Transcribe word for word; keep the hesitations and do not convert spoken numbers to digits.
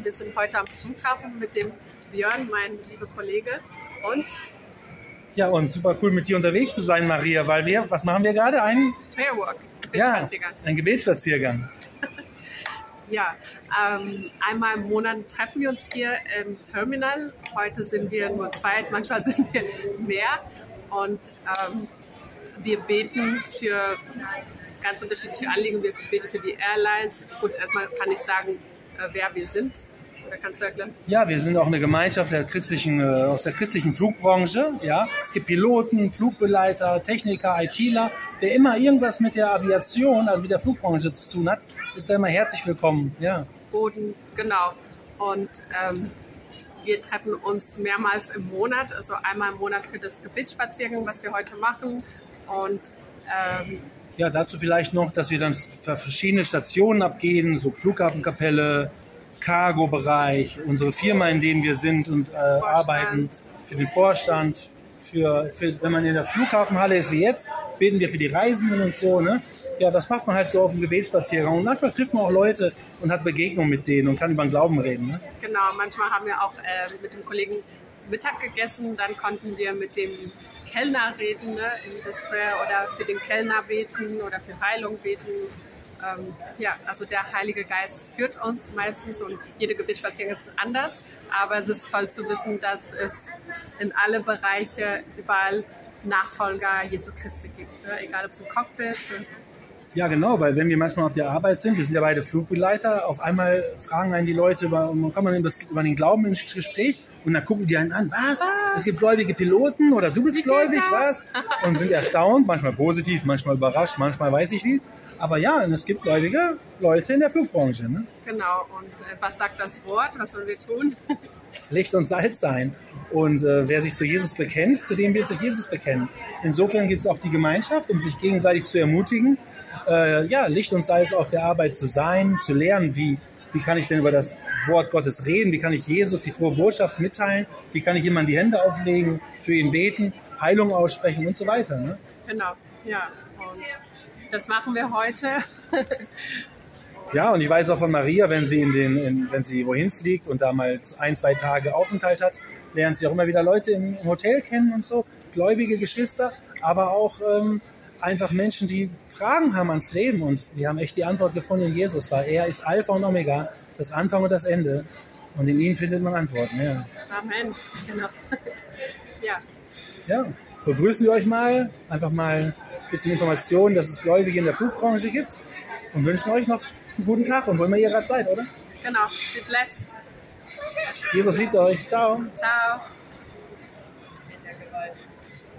Wir sind heute am Flughafen mit dem Björn, mein lieber Kollege. Und? Ja, und super cool mit dir unterwegs zu sein, Maria, weil wir, was machen wir gerade? Einen Prayer-Walk, Gebetsspaziergang. Ja, ein Gebetsspaziergang. Ja, ähm, einmal im Monat treffen wir uns hier im Terminal. Heute sind wir nur zwei, manchmal sind wir mehr. Und ähm, wir beten für ganz unterschiedliche Anliegen. Wir beten für die Airlines. Gut, erstmal kann ich sagen, äh, wer wir sind. Oder kannst du erklären? Ja, wir sind auch eine Gemeinschaft der christlichen, äh, aus der christlichen Flugbranche. Ja, es gibt Piloten, Flugbegleiter, Techniker, ITler. Wer immer irgendwas mit der Aviation, also mit der Flugbranche zu tun hat, ist da immer herzlich willkommen. Ja. Boden, genau. Und ähm, wir treffen uns mehrmals im Monat, also einmal im Monat für das Gebetsspaziergang, was wir heute machen. Und ähm, ja, dazu vielleicht noch, dass wir dann für verschiedene Stationen abgehen, so Flughafenkapelle, Cargo-Bereich, unsere Firma, in denen wir sind und äh, arbeiten, für den Vorstand, für, für, wenn man in der Flughafenhalle ist wie jetzt, beten wir für die Reisenden und so, ne? Ja, das macht man halt so auf dem Gebetsspaziergang. Und manchmal trifft man auch Leute und hat Begegnungen mit denen und kann über den Glauben reden, ne? Genau, manchmal haben wir auch äh, mit dem Kollegen Mittag gegessen, dann konnten wir mit dem Kellner reden, ne, im Display oder für den Kellner beten oder für Heilung beten. Ähm, ja, also der Heilige Geist führt uns meistens und jede Gebetsspaziergang ist anders, aber es ist toll zu wissen, dass es in alle Bereiche überall Nachfolger Jesu Christi gibt, ne? Egal ob es im Cockpit. Ja, genau, weil wenn wir manchmal auf der Arbeit sind, wir sind ja beide Flugbegleiter, auf einmal fragen einen die Leute, über, kommt man über den Glauben ins Gespräch und dann gucken die einen an, was? was? Es gibt gläubige Piloten oder du bist wie gläubig, was? Und sind erstaunt, manchmal positiv, manchmal überrascht, manchmal weiß ich wie. Aber ja, und es gibt gläubige Leute in der Flugbranche. Ne? Genau, und äh, was sagt das Wort? Was sollen wir tun? Licht und Salz sein. Und äh, wer sich zu Jesus bekennt, zu dem wird sich Jesus bekennen. Insofern gibt es auch die Gemeinschaft, um sich gegenseitig zu ermutigen, äh, ja, Licht und Salz auf der Arbeit zu sein, zu lernen, wie, wie kann ich denn über das Wort Gottes reden, wie kann ich Jesus die frohe Botschaft mitteilen, wie kann ich jemandem die Hände auflegen, für ihn beten, Heilung aussprechen und so weiter. Ne? Genau, ja. Und das machen wir heute. Ja, und ich weiß auch von Maria, wenn sie in den, in, wenn sie wohin fliegt und da mal ein, zwei Tage Aufenthalt hat, lernt sie auch immer wieder Leute im, im Hotel kennen und so, gläubige Geschwister, aber auch ähm, einfach Menschen, die Fragen haben ans Leben. Und wir haben echt die Antwort gefunden in Jesus, weil er ist Alpha und Omega, das Anfang und das Ende. Und in ihm findet man Antworten. Ja. Amen, genau. Ja. Ja, so grüßen wir euch mal, einfach mal ein bisschen Informationen, dass es Gläubige in der Flugbranche gibt und wünschen euch noch einen guten Tag und wo immer ihr gerade seid, oder? Genau, be blessed. Jesus liebt euch. Ciao. Ciao.